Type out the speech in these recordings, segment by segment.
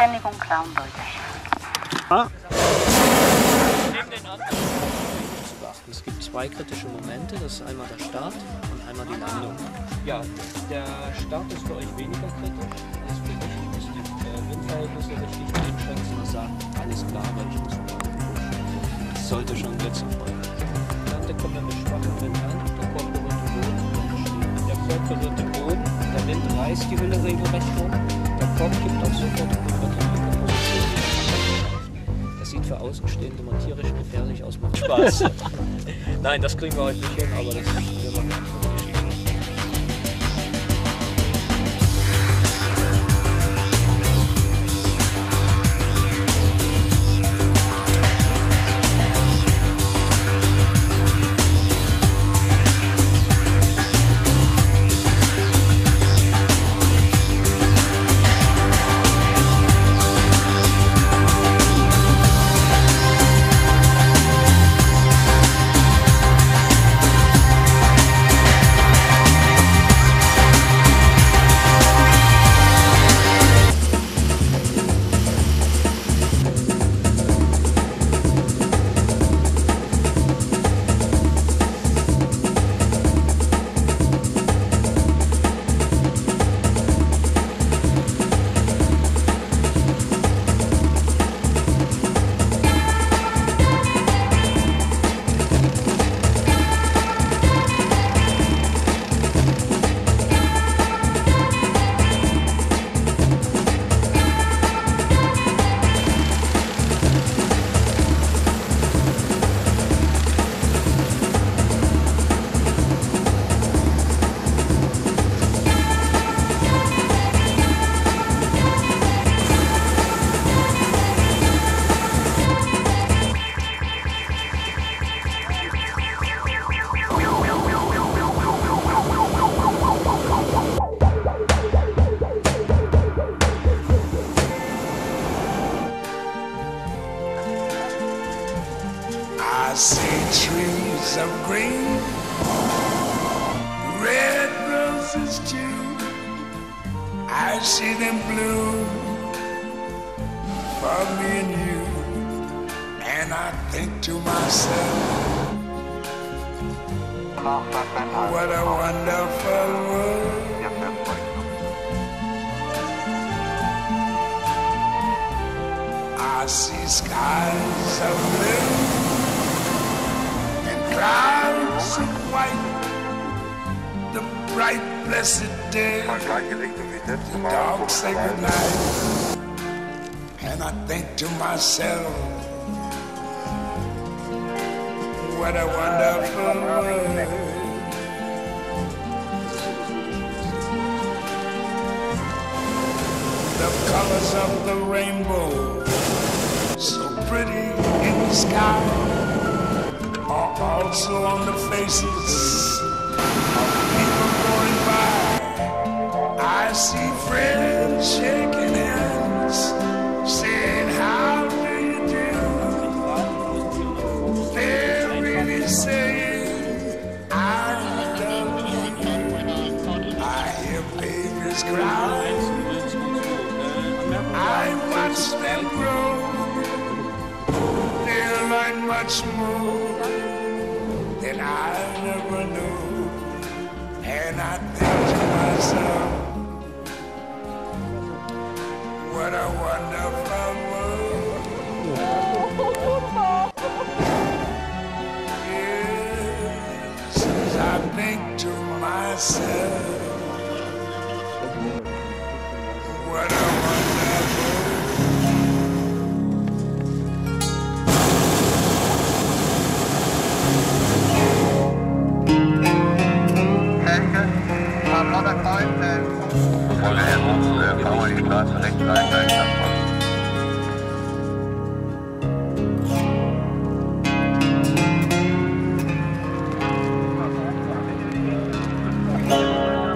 Beschleunigung Clownleute. Ah. Es gibt zwei kritische Momente, das ist einmal der Start und einmal die Landung. Ja, der Start ist für euch weniger kritisch, als für mich. Ich muss die Windverhältnisse richtig einschätzen und sagen, alles klar, weil ich muss das sollte schon Blitz erfolgen. Dann kommt er mit schwachem Wind an, der Korb berührt den Boden, der Korb berührt den Boden, der Wind reißt die Hülle regelrecht um, der Korb kippt auch sofort in die linke Position. Das sieht für Außenstehende mal tierisch gefährlich aus, macht Spaß. Nein, das kriegen wir heute nicht hin, aber das wir machen. I see trees of green, red roses too. I see them bloom for me and you. And I think to myself, what a wonderful world. I see skies of blue and clouds of white, the bright blessed day, the dark sacred night. And I think to myself, what a wonderful world. The colors of the rainbow, so pretty in the sky, are also on the faces of people going by. I see friends shaking hands, saying, how do you do? They're really saying, I love you. I hear babies cry, I watch them grow. They'll learn much more than I never knew. And I think to myself, what a wonderful world. Yes, I think to myself, what a wonderful world. Fahren wir die Straße rechts rein, gleich nach vorne.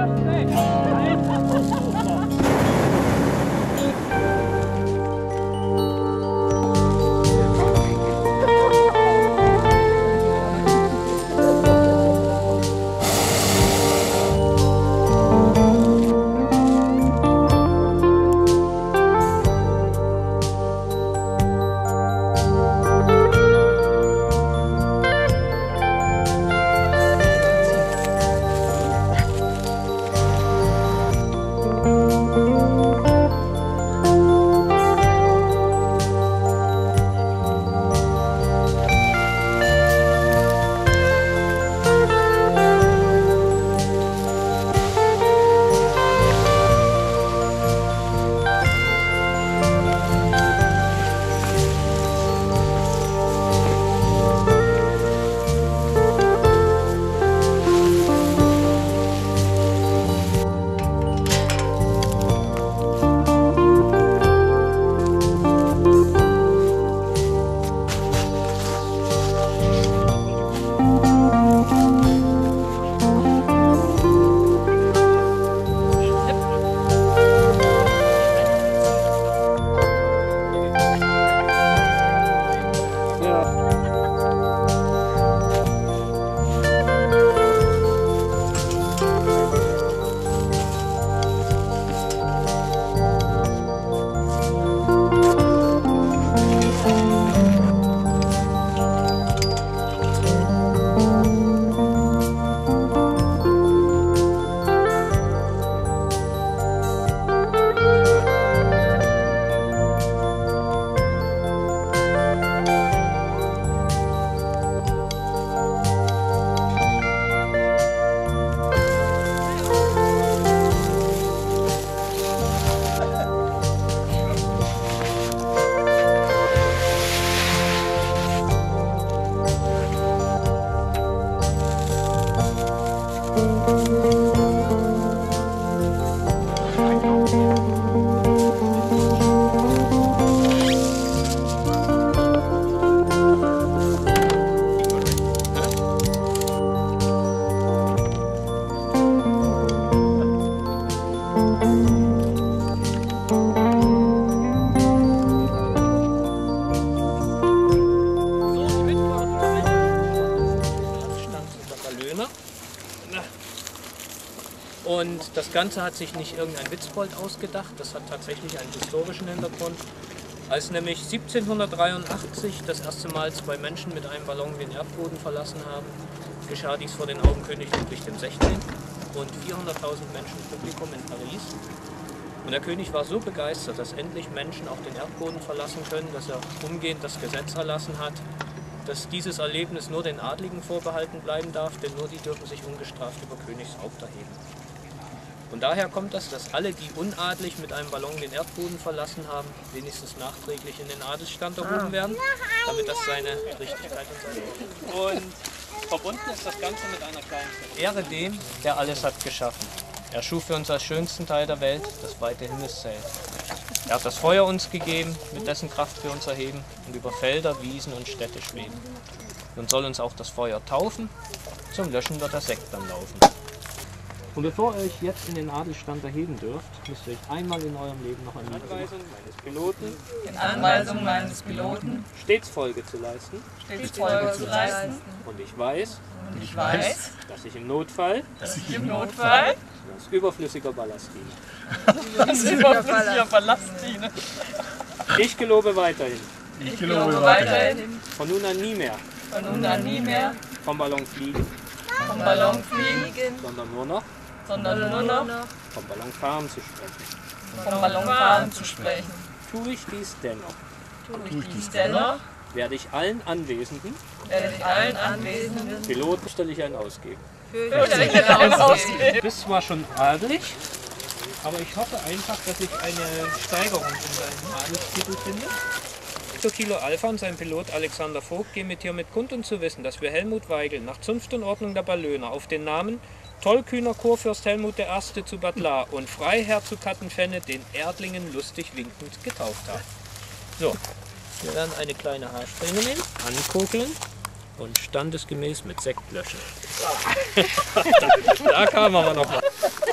Und das Ganze hat sich nicht irgendein Witzbold ausgedacht, das hat tatsächlich einen historischen Hintergrund. Als nämlich 1783 das erste Mal 2 Menschen mit einem Ballon den Erdboden verlassen haben, geschah dies vor den Augen König Ludwig XVI. Und 400.000 Menschen Publikum in Paris. Und der König war so begeistert, dass endlich Menschen auch den Erdboden verlassen können, dass er umgehend das Gesetz erlassen hat, dass dieses Erlebnis nur den Adligen vorbehalten bleiben darf, denn nur die dürfen sich ungestraft über Königshaupt erheben. Und daher kommt das, dass alle, die unadlig mit einem Ballon den Erdboden verlassen haben, wenigstens nachträglich in den Adelsstand erhoben werden, damit das seine Richtigkeit und seine Und verbunden ist das Ganze mit einer kleinen Ehre dem, der alles hat geschaffen. Er schuf für uns als schönsten Teil der Welt das weite Himmelszelt. Er hat das Feuer uns gegeben, mit dessen Kraft wir uns erheben und über Felder, Wiesen und Städte schweben. Nun soll uns auch das Feuer taufen, zum Löschen wird der Sekt dann laufen. Und bevor ihr euch jetzt in den Adelsstand erheben dürft, müsst ihr euch einmal in eurem Leben noch an die Anweisung meines Piloten, stets Folge zu leisten. Und ich weiß, dass ich im Notfall als überflüssiger Ballast diene. Ich gelobe weiterhin. Von nun an nie mehr. Vom Ballon fliegen. Sondern nur noch vom Ballonfahren zu sprechen. Tue ich dies dennoch, werde ich allen Anwesenden Pilotenstelligkeit ausgeben. Du bist zwar schon adelig, aber ich hoffe einfach, dass ich eine Steigerung in deinem Adelstitel finde. Zur Kilo Alpha und sein Pilot Alexander Vogt gehen mit hiermit kund zu wissen, dass wir Helmut Weigel nach Zunft und Ordnung der Ballöner auf den Namen Tollkühner Kurfürst Helmut I. zu Bad Lahr und Freiherr zu Kattenfenne den Erdlingen lustig winkend getauft haben. So, wir werden eine kleine Haarsträhne nehmen, ankugeln und standesgemäß mit Sekt löschen. Da kam aber noch was.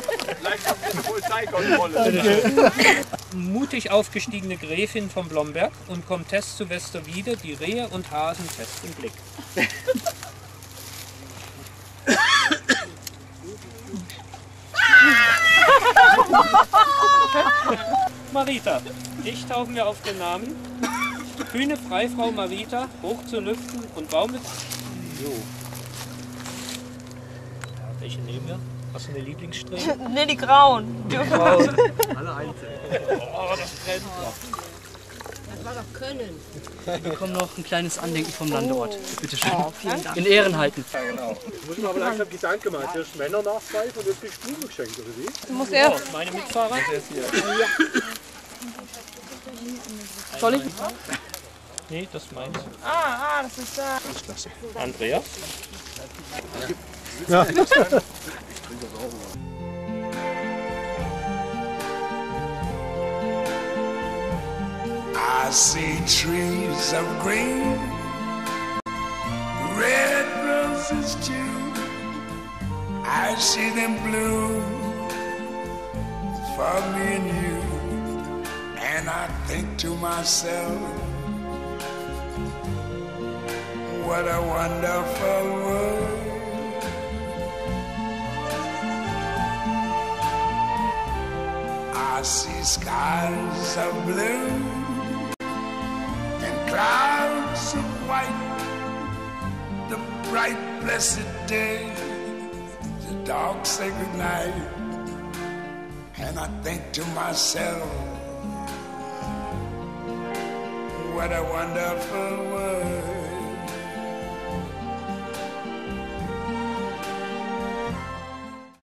Mutig aufgestiegene Gräfin von Blomberg und Komtesse zu Westerwiede, die Rehe und Hasen fest im Blick. Marita, dich tauchen wir auf den Namen. Kühne Freifrau Marita, hoch zu lüften und Baum mit... So. Ja, welche nehmen wir? Hast du eine Lieblingssträhne? Ne, die grauen. Die grauen. Alle einzeln. Oh, das brennt. Das war doch Können. Wir bekommen noch ein kleines Andenken vom Landort. Bitte schön. Oh, vielen Dank. In Ehren halten. Ja, genau. Ich muss mir aber langsam Gedanken machen. Zuerst Männernachweis und jetzt kriegst du Blumen geschenkt, oder wie? Du musst erst. Oh, meine Mitfahrer? Soll ich? Nee, das meins. Das ist da. Andreas? Ja. I see trees of green, red roses too. I see them bloom for me and you. And I think to myself, what a wonderful world. I see skies of blue and clouds of white, the bright blessed day, the dark sacred night. And I think to myself, what a wonderful world.